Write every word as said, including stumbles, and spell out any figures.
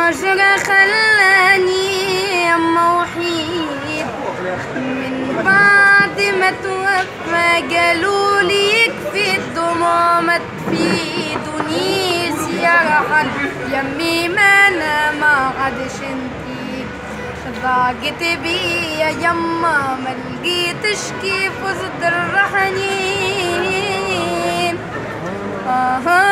هاجر خلاني يما وحيد، من بعد ما توفى قالولي يكفي الدموع ما تفيدونيش يا رحل يمي، ما انا ما عادش انتي ضاقت بيا يما، ما لقيتش كيف وصدر حنين. آه